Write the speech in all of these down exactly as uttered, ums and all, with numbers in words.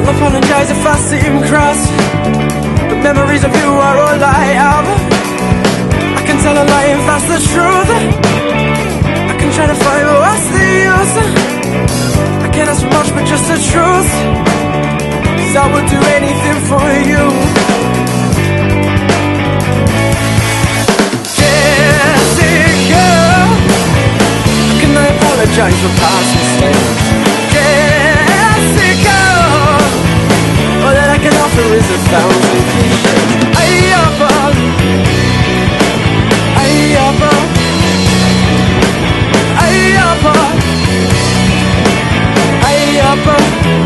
I'll apologize if I seem cross. The memories of you are all I have. I can tell a lie if that's the truth. I can try to find what's the use. I can't ask for much but just the truth, 'cause I would do anything for you. Jessica, how can I apologize for past mistakes? Jessica, all that I can offer is a thousand cliches. I offer, I offer, I offer, I offer.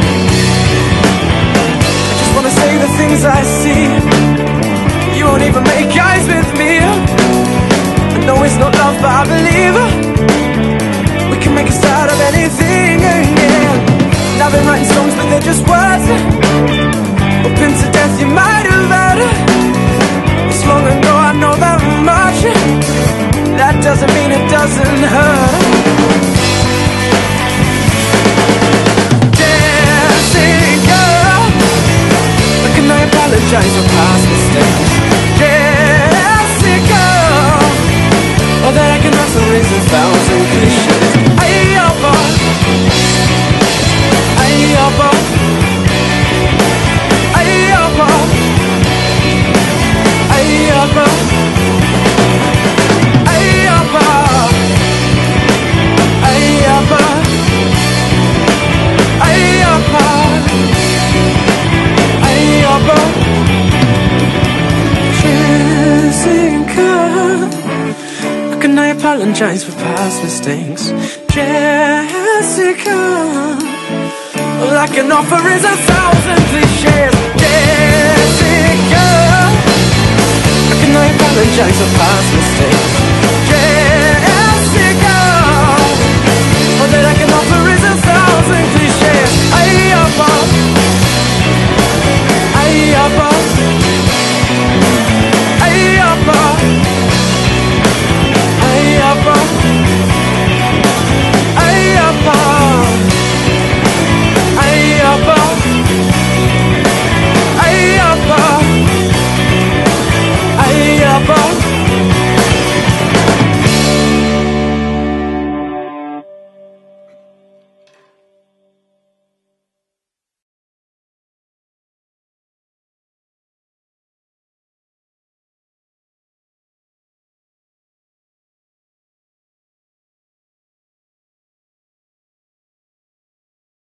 I just wanna say the things I see. You won't even make eyes with me. I know it's not love, but I believe we can make a start of anything, yeah. And I've been writing songs, but they're just words. Hoping to death you might have heard. It's long ago, I know that much. That doesn't mean it doesn't hurt. Jessica, how can I apologize for past mistakes? Jessica, all that I can offer is a thousand cliches. I offer, I offer, I offer, I offer, I offer, I offer, I offer, I offer. Jessica, how can I apologize for past mistakes? Jessica, all I can offer is a thousand cliches. Jessica, how can I apologize for past mistakes? Jessica, all that I can offer is a thousand cliches.